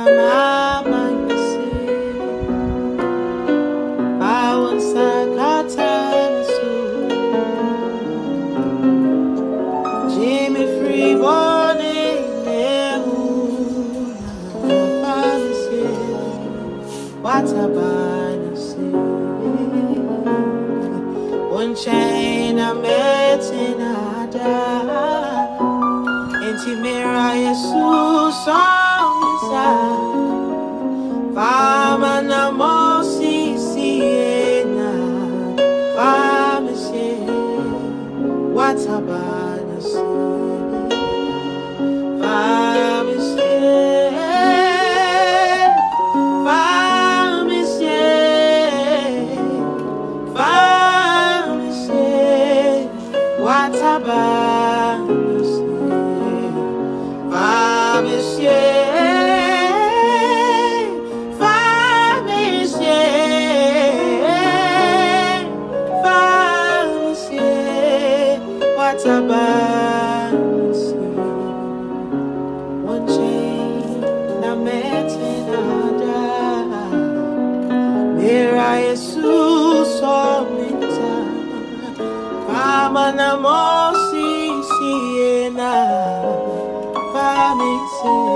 Mama, you see, Bawan Sakatan, Jimmy Free Morning, what about one chain I met in Ada, and Timira Jesus song inside. Fama na mosi siena, fama she, what about us? Fama she, fama she, fama she, what about us? Fama she. One chain na metinada, mira Jesus omita, fama na mosi siena, fama se.